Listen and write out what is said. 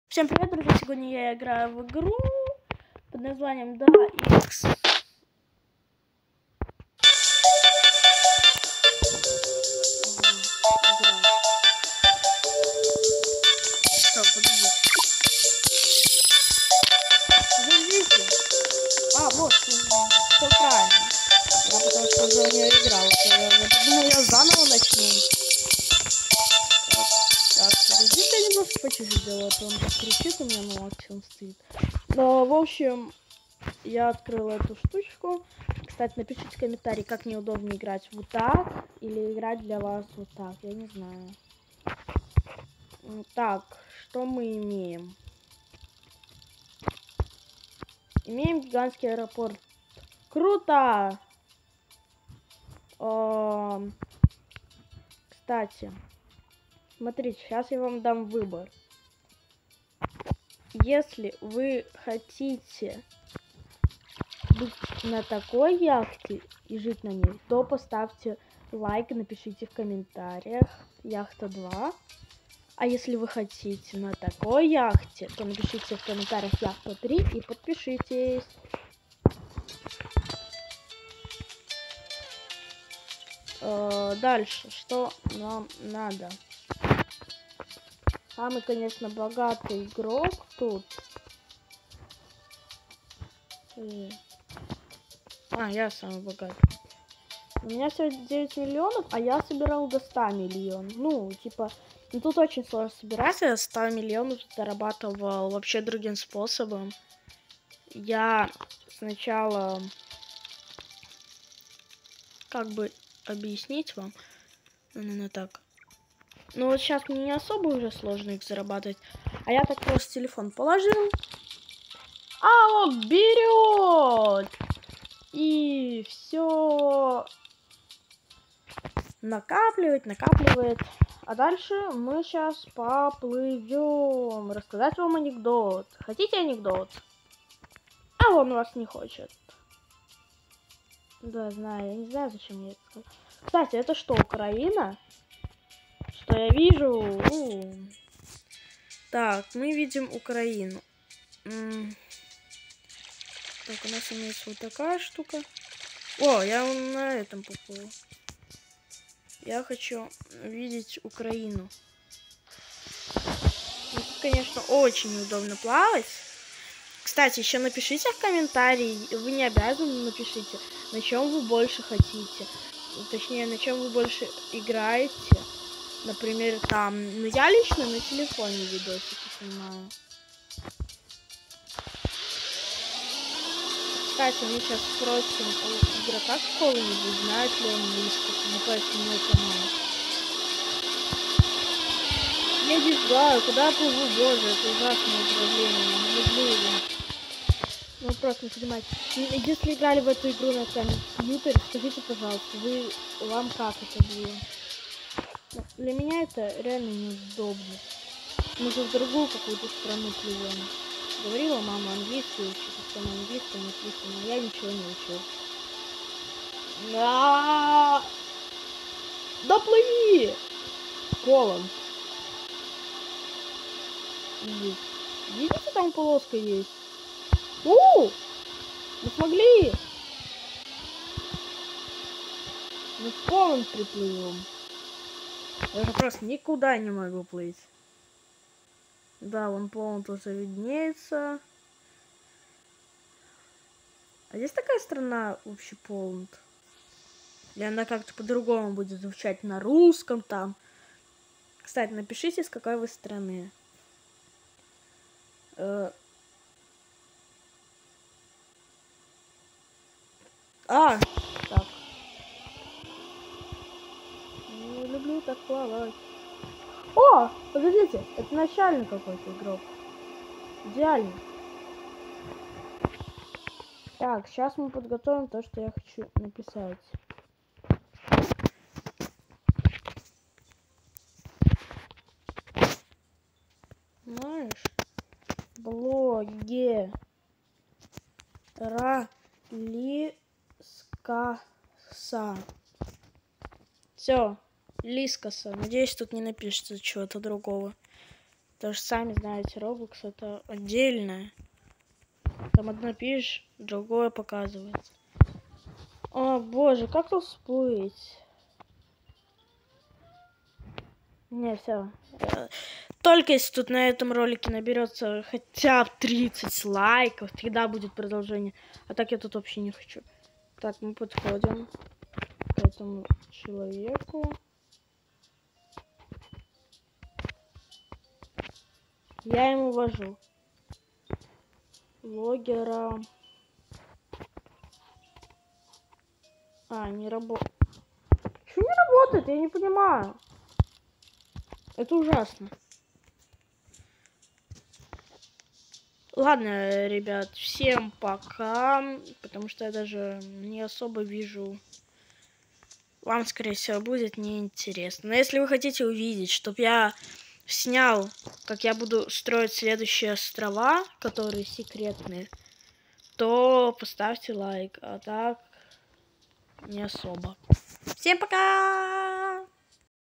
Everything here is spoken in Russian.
Всем привет, друзья! Сегодня я играю в игру под названием DAX. Подождите. Вот, все правильно. Я потому что уже в нее играл. Думаю, я заново начну. Так, подождите, я немножко потише сделаю, а то он так кричит у меня, ну максимум стоит. Но, в общем, я открыла эту штучку. Кстати, напишите в комментарии, как мне удобнее играть вот так или играть для вас вот так. Я не знаю. Так, что мы имеем? Имеем гигантский аэропорт. Круто! Кстати, смотрите, сейчас я вам дам выбор. Если вы хотите быть на такой яхте и жить на ней, то поставьте лайк и напишите в комментариях яхта 2. А если вы хотите на такой яхте, то напишите в комментариях яхта 3 и подпишитесь. Дальше, что нам надо? Самый, конечно, богатый игрок тут. Я самый богатый. У меня всего 9 миллионов, а я собирал до 100 миллионов. Ну, типа, тут очень сложно собирать. Я 100 миллионов зарабатывал вообще другим способом. Я сначала, как бы объяснить вам, именно так. Но вот сейчас мне не особо уже сложно их зарабатывать. А я так просто телефон положил. А он берет! И все накапливает. А дальше мы сейчас поплывем. Рассказать вам анекдот. Хотите анекдот? А он вас не хочет. Да, знаю. Я не знаю, зачем я это сказал. Кстати, это что, Украина? Что я вижу? Так, мы видим Украину. Так, у нас имеется вот такая штука. О, я на этом поплыл. Я хочу видеть Украину. Тут, конечно, очень удобно плавать. Кстати, еще напишите в комментарии, вы не обязаны, напишите, на чем вы больше хотите. Точнее, на чем вы больше играете. Например, там, я лично на телефоне видосики снимаю. Кстати, мы сейчас спросим у игрока какого-нибудь, знает ли он английский, поэтому мой канал. Я не знаю, куда я плыву, боже, это ужасное управление, не люблю его. Ну просто не понимаете. Если играли в эту игру на компьютере, скажите, пожалуйста, вам как это было? Для меня это реально неудобно. Мы же в другую какую-то страну плывем. Говорила мама английский учит, что на английском написано, но я ничего не учил. Да плыви! Полон. Видите, там полоска есть? Мы смогли! Мы в Полон приплывем. Я же просто никуда не могу плыть. Да, вон Полон тоже виднеется. А есть такая страна вообще Полон? Или она как-то по-другому будет звучать на русском там? Кстати, напишите, с какой вы страны. Так. Не люблю так плавать. О, подождите, это начальный какой-то игрок. Идеально. Так, сейчас мы подготовим то, что я хочу написать. Знаешь, блогера Лискаса. Все, Лискаса. Надеюсь, тут не напишется чего-то другого. Потому что сами знаете, Roblox это отдельное. Там одно пишешь, другое показывается. О боже, как тут всплыть? Не, все. Только если тут на этом ролике наберется хотя бы 30 лайков, тогда будет продолжение. А так я тут вообще не хочу. Так, мы подходим к этому человеку. Я ему вожу. Блогера. Не работает. Почему не работает? Я не понимаю. Это ужасно. Ладно, ребят, всем пока. Потому что я даже не особо вижу. Вам, скорее всего, будет неинтересно. Но если вы хотите увидеть, чтобы я снял, как я буду строить следующие острова, которые секретные, то поставьте лайк. А так, не особо. Всем пока!